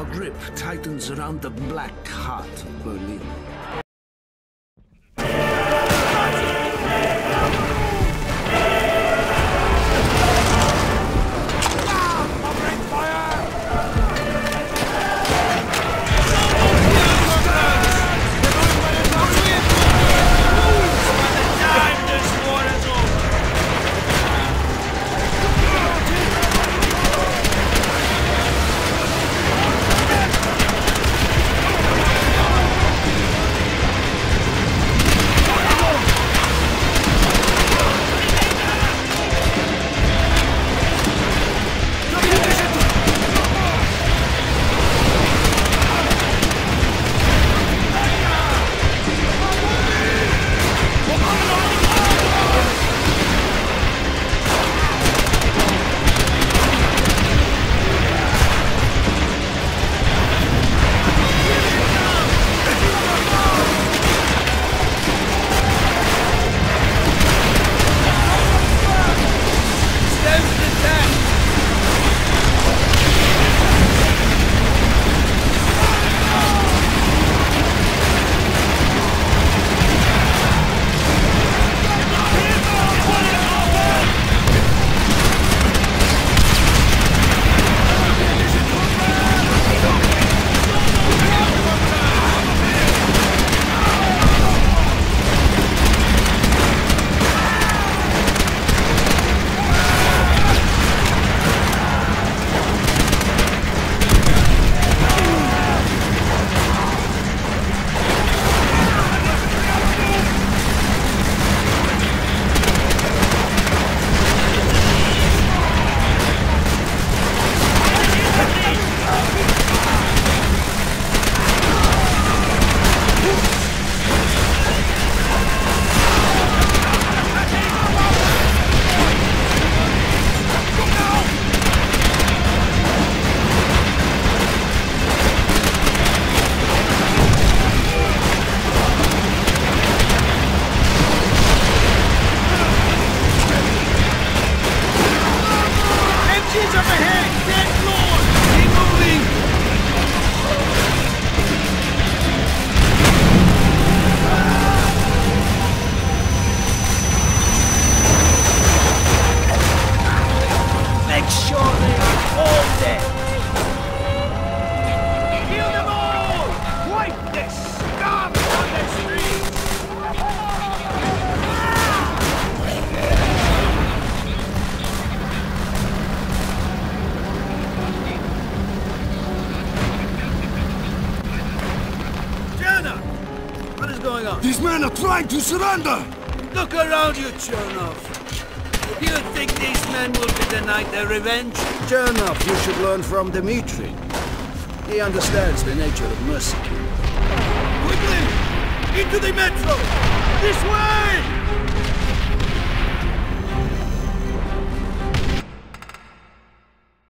A grip tightens around the black heart of Berlin. These men are trying to surrender! Look around you, Chernov. Do you think these men will be denied their revenge? Chernov, you should learn from Dmitri. He understands the nature of mercy. Quickly! Into the metro! This way!